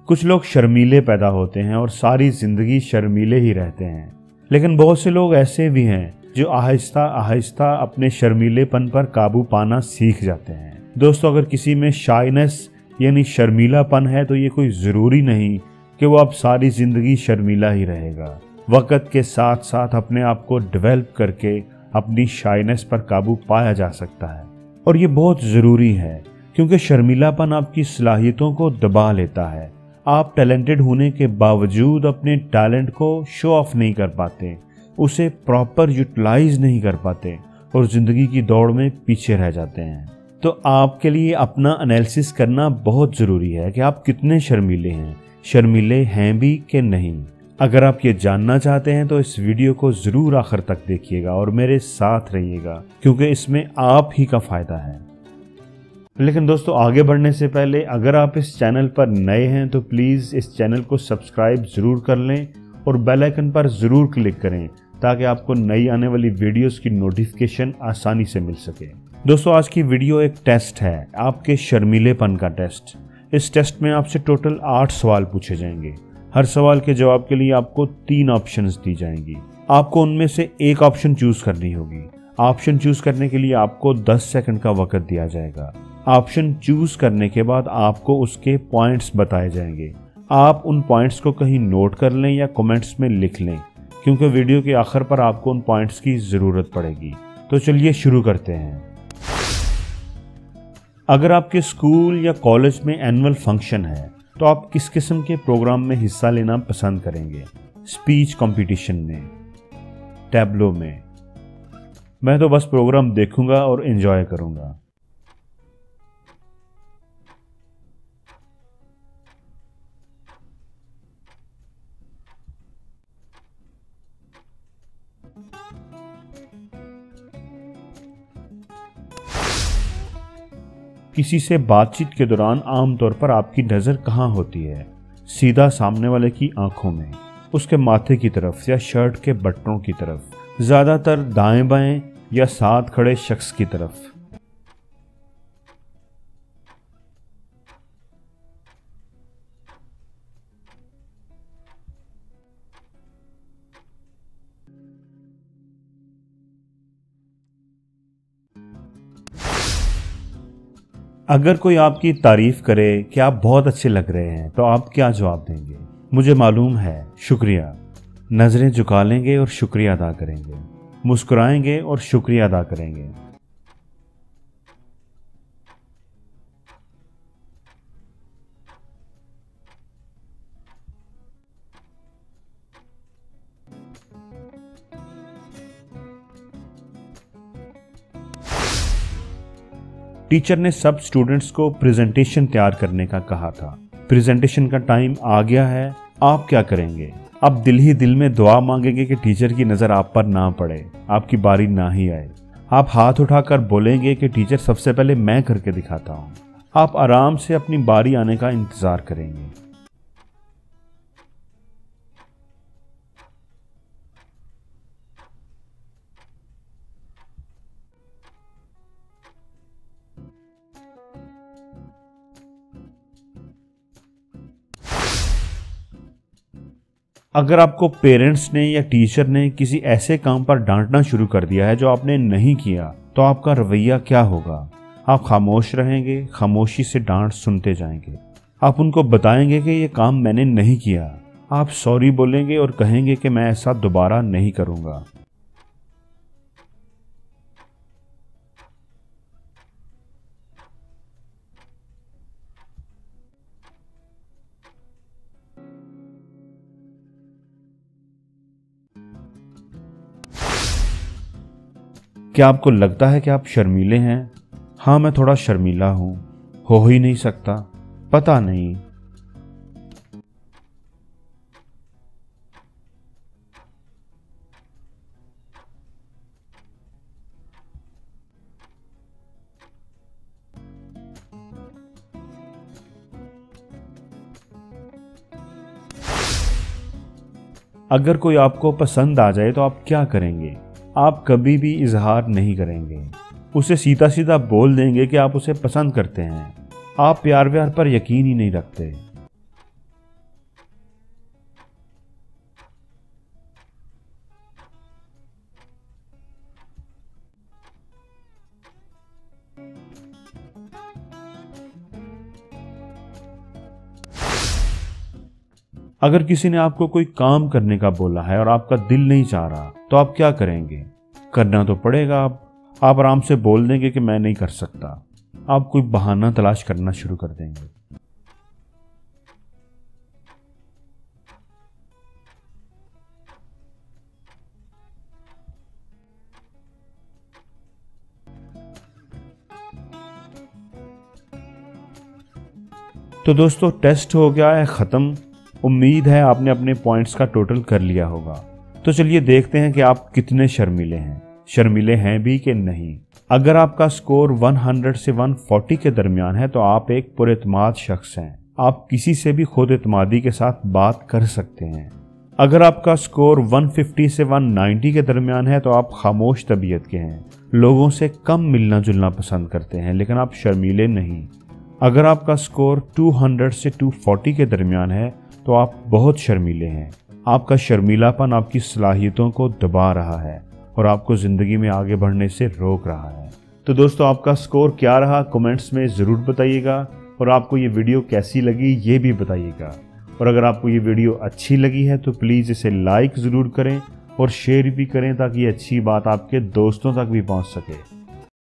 कुछ लोग शर्मीले पैदा होते हैं और सारी जिंदगी शर्मीले ही रहते हैं, लेकिन बहुत से लोग ऐसे भी हैं जो आहिस्ता आहिस्ता अपने शर्मीलेपन पर काबू पाना सीख जाते हैं। दोस्तों, अगर किसी में शाइनेस यानी शर्मीलापन है तो ये कोई ज़रूरी नहीं कि वो अब सारी ज़िंदगी शर्मीला ही रहेगा। वक्त के साथ साथ अपने आप को डेवलप करके अपनी शाइनेस पर काबू पाया जा सकता है, और ये बहुत ज़रूरी है क्योंकि शर्मीलापन आपकी सलाहियतों को दबा लेता है। आप टैलेंटेड होने के बावजूद अपने टैलेंट को शो ऑफ नहीं कर पाते, उसे प्रॉपर यूटिलाइज नहीं कर पाते और ज़िंदगी की दौड़ में पीछे रह जाते हैं। तो आपके लिए अपना एनालिसिस करना बहुत ज़रूरी है कि आप कितने शर्मीले हैं, शर्मीले हैं भी कि नहीं। अगर आप ये जानना चाहते हैं तो इस वीडियो को ज़रूर आखिर तक देखिएगा और मेरे साथ रहिएगा, क्योंकि इसमें आप ही का फ़ायदा है। लेकिन दोस्तों, आगे बढ़ने से पहले अगर आप इस चैनल पर नए हैं तो प्लीज़ इस चैनल को सब्सक्राइब ज़रूर कर लें और बेल आइकन पर ज़रूर क्लिक करें ताकि आपको नई आने वाली वीडियोस की नोटिफिकेशन आसानी से मिल सके। दोस्तों, आज की वीडियो एक टेस्ट है, आपके शर्मीलेपन का टेस्ट। इस टेस्ट में आपसे टोटल 8 सवाल पूछे जाएंगे। हर सवाल के जवाब के लिए आपको 3 ऑप्शंस दी जाएंगी। आपको उनमें से एक ऑप्शन चूज करनी होगी। ऑप्शन चूज करने के लिए आपको 10 सेकंड का वक्त दिया जाएगा। ऑप्शन चूज करने के बाद आपको उसके पॉइंट्स बताए जाएंगे। आप उन पॉइंट्स को कहीं नोट कर लें या कमेंट्स में लिख लें, क्योंकि वीडियो के आखिर पर आपको उन पॉइंट्स की ज़रूरत पड़ेगी। तो चलिए शुरू करते हैं। अगर आपके स्कूल या कॉलेज में एनुअल फंक्शन है तो आप किस किस्म के प्रोग्राम में हिस्सा लेना पसंद करेंगे? स्पीच कंपटीशन में, टैबलो में? मैं तो बस प्रोग्राम देखूंगा और एंजॉय करूंगा। किसी से बातचीत के दौरान आमतौर पर आपकी नज़र कहाँ होती है? सीधा सामने वाले की आंखों में, उसके माथे की तरफ या शर्ट के बटनों की तरफ, ज़्यादातर दाएं बाएं या साथ खड़े शख्स की तरफ? अगर कोई आपकी तारीफ करे कि आप बहुत अच्छे लग रहे हैं तो आप क्या जवाब देंगे? मुझे मालूम है, शुक्रिया। नज़रें झुका लेंगे और शुक्रिया अदा करेंगे, मुस्कुराएंगे और शुक्रिया अदा करेंगे। टीचर ने सब स्टूडेंट्स को प्रेजेंटेशन तैयार करने का कहा था। प्रेजेंटेशन का टाइम आ गया है, आप क्या करेंगे? आप दिल ही दिल में दुआ मांगेंगे कि टीचर की नज़र आप पर ना पड़े, आपकी बारी ना ही आए। आप हाथ उठाकर बोलेंगे कि टीचर सबसे पहले मैं करके दिखाता हूँ। आप आराम से अपनी बारी आने का इंतज़ार करेंगे। अगर आपको पेरेंट्स ने या टीचर ने किसी ऐसे काम पर डांटना शुरू कर दिया है जो आपने नहीं किया, तो आपका रवैया क्या होगा? आप खामोश रहेंगे, खामोशी से डांट सुनते जाएंगे। आप उनको बताएंगे कि ये काम मैंने नहीं किया। आप सॉरी बोलेंगे और कहेंगे कि मैं ऐसा दोबारा नहीं करूँगा। क्या आपको लगता है कि आप शर्मीले हैं? हाँ, मैं थोड़ा शर्मीला हूं, हो ही नहीं सकता, पता नहीं। अगर कोई आपको पसंद आ जाए तो आप क्या करेंगे? आप कभी भी इजहार नहीं करेंगे, उसे सीधा सीधा बोल देंगे कि आप उसे पसंद करते हैं। आप प्यार व्यार पर यकीन ही नहीं रखते। अगर किसी ने आपको कोई काम करने का बोला है और आपका दिल नहीं चाह रहा तो आप क्या करेंगे? करना तो पड़ेगा। आप आराम से बोल देंगे कि मैं नहीं कर सकता। आप कोई बहाना तलाश करना शुरू कर देंगे। तो दोस्तों, टेस्ट हो गया है ख़त्म। उम्मीद है आपने अपने पॉइंट्स का टोटल कर लिया होगा। तो चलिए देखते हैं कि आप कितने शर्मीले हैं, शर्मीले हैं भी कि नहीं। अगर आपका स्कोर 100 से 140 के दरमियान है तो आप एक पुरएतमाद शख्स हैं। आप किसी से भी खुद एतमादी के साथ बात कर सकते हैं। अगर आपका स्कोर 150 से 190 के दरमियान है तो आप खामोश तबीयत के हैं, लोगों से कम मिलना जुलना पसंद करते हैं, लेकिन आप शर्मीले नहीं। अगर आपका स्कोर 200 से 240 के दरमियान है तो आप बहुत शर्मीले हैं। आपका शर्मीलापन आपकी सलाहियतों को दबा रहा है और आपको ज़िंदगी में आगे बढ़ने से रोक रहा है। तो दोस्तों, आपका स्कोर क्या रहा कमेंट्स में ज़रूर बताइएगा, और आपको ये वीडियो कैसी लगी ये भी बताइएगा। और अगर आपको ये वीडियो अच्छी लगी है तो प्लीज़ इसे लाइक ज़रूर करें और शेयर भी करें ताकि ये अच्छी बात आपके दोस्तों तक भी पहुँच सके।